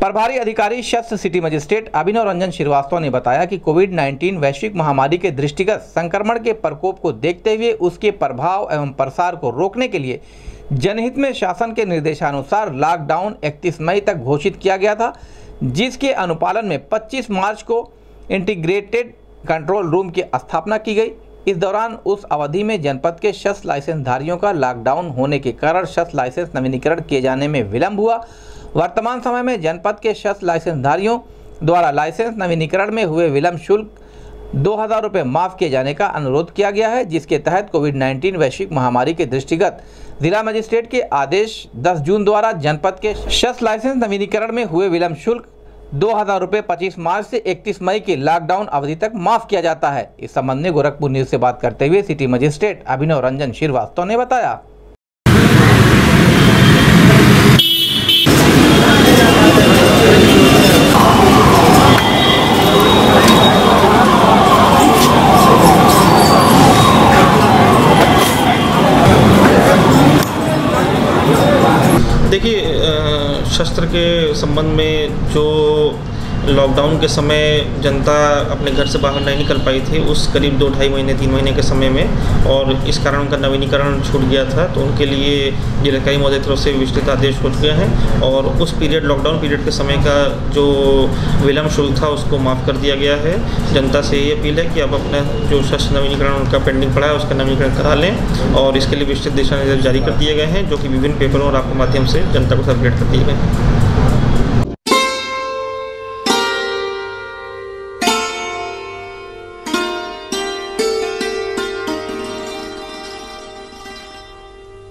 प्रभारी अधिकारी शस्त्र सिटी मजिस्ट्रेट अभिनव रंजन श्रीवास्तव ने बताया कि कोविड-19 वैश्विक महामारी के दृष्टिगत संक्रमण के प्रकोप को देखते हुए उसके प्रभाव एवं प्रसार को रोकने के लिए जनहित में शासन के निर्देशानुसार लॉकडाउन 31 मई तक घोषित किया गया था, जिसके अनुपालन में 25 मार्च को इंटीग्रेटेड कंट्रोल रूम की स्थापना की गई। इस दौरान उस अवधि में जनपद के शस्त्र लाइसेंसधारियों का लॉकडाउन होने के कारण शस्त्र लाइसेंस नवीनीकरण किए जाने में विलंब हुआ। वर्तमान समय में जनपद के शस्त्र लाइसेंसधारियों द्वारा लाइसेंस नवीनीकरण में हुए विलंब शुल्क 2000 रुपये माफ़ किए जाने का अनुरोध किया गया है, जिसके तहत कोविड-19 वैश्विक महामारी के दृष्टिगत जिला मजिस्ट्रेट के आदेश 10 जून द्वारा जनपद के शस्त्र लाइसेंस नवीनीकरण में हुए विलंब शुल्क 2000 रुपये 25 मार्च से 31 मई की लॉकडाउन अवधि तक माफ़ किया जाता है। इस संबंध में गोरखपुर न्यूज़ से बात करते हुए सिटी मजिस्ट्रेट अभिनव रंजन श्रीवास्तव ने बताया। देखिए, शस्त्र के संबंध में जो लॉकडाउन के समय जनता अपने घर से बाहर नहीं निकल पाई थी, उस करीब 2-2.5 महीने 3 महीने के समय में, और इस कारण उनका नवीनीकरण छूट गया था, तो उनके लिए जिलाधिकारी महोदय की तरफ से विस्तृत आदेश हो चुके हैं और उस पीरियड लॉकडाउन पीरियड के समय का जो विलम्ब शुल्क था उसको माफ़ कर दिया गया है। जनता से ये अपील है कि आप अपना जो शस्त्र नवीनीकरण उनका पेंडिंग पड़ा है उसका नवीनीकरण करा लें, और इसके लिए विस्तृत दिशा निर्देश जारी कर दिए गए हैं, जो कि विभिन्न पेपरों और आपके माध्यम से जनता को अपडेट कर दिए गए हैं।